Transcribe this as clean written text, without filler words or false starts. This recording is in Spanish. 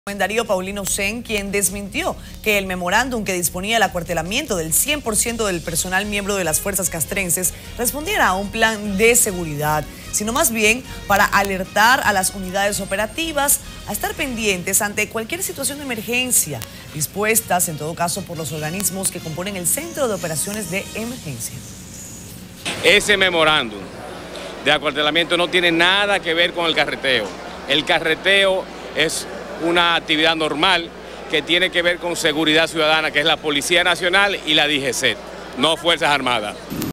Darío Paulino Sen, quien desmintió que el memorándum que disponía el acuartelamiento del 100% del personal miembro de las fuerzas castrenses respondiera a un plan de seguridad, sino más bien para alertar a las unidades operativas a estar pendientes ante cualquier situación de emergencia, dispuestas en todo caso por los organismos que componen el Centro de Operaciones de Emergencia. Ese memorándum de acuartelamiento no tiene nada que ver con el carreteo. El carreteo es una actividad normal que tiene que ver con seguridad ciudadana, que es la Policía Nacional y la DGCET, no Fuerzas Armadas.